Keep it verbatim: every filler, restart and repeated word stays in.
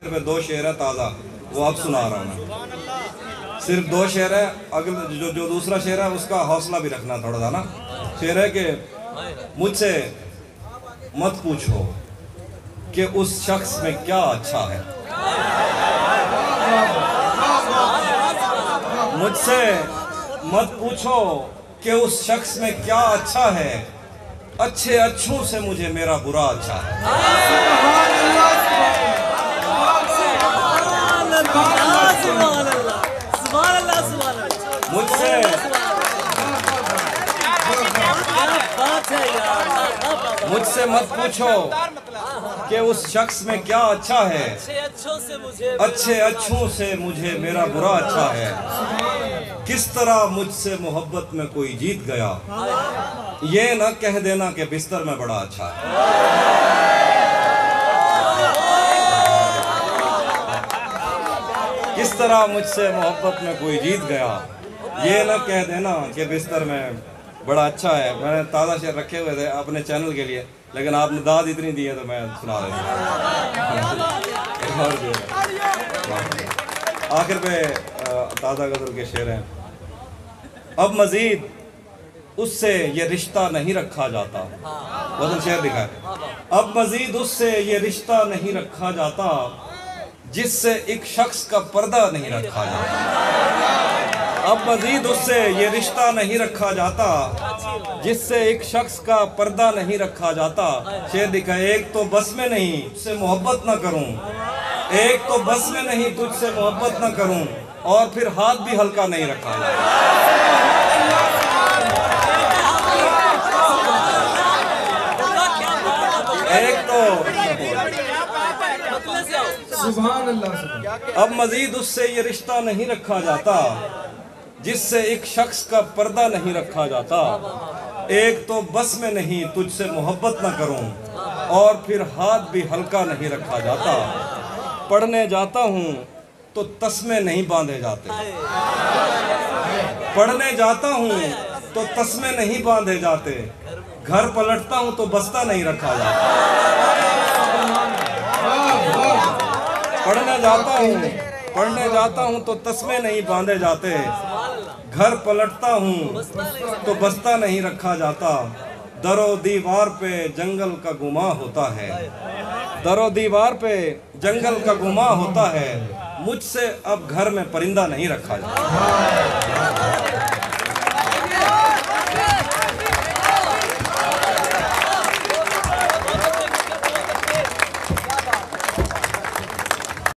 पे दो शेर है ताज़ा, वो अब सुना रहा हूँ मैं। सिर्फ दो शेर है, अगले जो जो दूसरा शेर है उसका हौसला भी रखना थोड़ा सा ना। शेर है कि मुझसे मत पूछो कि उस शख्स में क्या अच्छा है, मुझसे मत पूछो कि उस शख्स में क्या अच्छा है, अच्छे अच्छों से मुझे मेरा बुरा अच्छा है। मुझसे मुझसे मत पूछो कि उस शख्स में क्या अच्छा है, अच्छे अच्छों से मुझे मेरा बुरा अच्छा है। किस तरह मुझसे मोहब्बत में कोई जीत गया, ये न कह देना कि बिस्तर में बड़ा अच्छा है। किस तरह मुझसे मोहब्बत में कोई जीत गया, ये न कह देना कि बिस्तर में बड़ा अच्छा है। मैंने ताज़ा शेर रखे हुए थे अपने चैनल के लिए, लेकिन आपने दाद इतनी दी है तो मैं सुना रहा हूँ। आखिर पे ताज़ा गज़ल के शेर हैं। अब मज़ीद उससे ये रिश्ता नहीं रखा जाता, वज़न शेर लिखा है। अब मज़ीद उससे ये रिश्ता नहीं रखा जाता, जिससे एक शख्स का पर्दा नहीं रखा जाता। अब मज़ीद उससे ये रिश्ता नहीं रखा जाता, जिससे एक शख्स का पर्दा नहीं रखा जाता। शेर लिखा है, एक तो बस में नहीं तुझसे मोहब्बत ना करूं, एक तो बस में नहीं तुझसे मोहब्बत ना करूं, और फिर हाथ भी हल्का नहीं रखा जाता। एक तो सुभान अल्लाह। अब मज़ीद उससे ये रिश्ता नहीं रखा जाता, जिससे एक शख्स का पर्दा नहीं रखा जाता। एक तो बस में नहीं तुझसे मोहब्बत ना करूं, और फिर हाथ भी हल्का नहीं रखा जाता। पढ़ने जाता हूं तो तस्मे नहीं बांधे जाते, पढ़ने जाता हूं तो तस्मे नहीं बांधे जाते, घर पलटता हूं तो बस्ता नहीं रखा जाता। पढ़ने जाता हूँ पढ़ने जाता हूँ तो तस्मे नहीं बांधे जाते, घर पलटता हूँ तो बस्ता नहीं रखा जाता। दरो दीवार पे जंगल का गुमा होता है, दरो दीवार पे जंगल का गुमा होता है, मुझसे अब घर में परिंदा नहीं रखा जाता।